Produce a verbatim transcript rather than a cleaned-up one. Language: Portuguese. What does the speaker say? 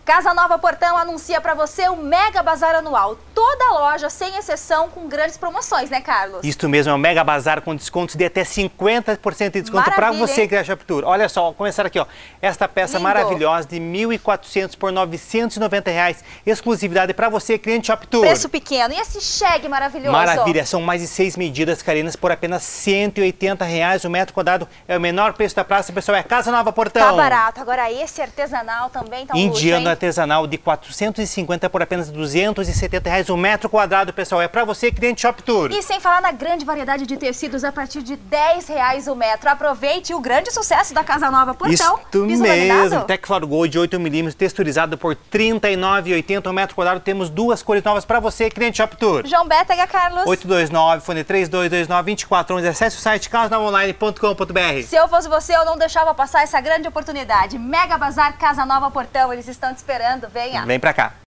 Casa Nova Portão anuncia para você o Mega Bazar Anual. Toda loja, sem exceção, com grandes promoções, né, Carlos? Isso mesmo, é um Mega Bazar com descontos de até cinquenta por cento de desconto para você que quer Shop Tour. Olha só, vou começar aqui, ó. Esta peça Lindo. Maravilhosa de mil e quatrocentos por novecentos e noventa reais. Exclusividade para você, cliente Shop Tour. Preço pequeno. E esse chegue maravilhoso? Maravilha, são mais de seis medidas carinas por apenas cento e oitenta reais o metro quadrado. É o menor preço da praça, pessoal. É Casa Nova Portão. Tá barato. Agora esse artesanal também tá um Indiano luxo, hein? artesanal de quatrocentos e cinquenta por apenas duzentos e setenta reais o metro quadrado, pessoal. É para você, cliente Shop Tour. E sem falar na grande variedade de tecidos a partir de dez reais o metro. Aproveite o grande sucesso da Casa Nova Portão. Isso Piso mesmo. laminado. Teclor Gold oito milímetros, texturizado por trinta e nove reais e oitenta centavos o metro quadrado. Temos duas cores novas para você, cliente Shop Tour. João Bétega, Carlos. oito dois nove, fone três dois dois nove, dois quatro um um. Acesse o site casa nova online ponto com ponto br. Se eu fosse você, eu não deixava passar essa grande oportunidade. Mega Bazar Casa Nova Portão. Eles estão te esperando. Venha. Vem pra cá.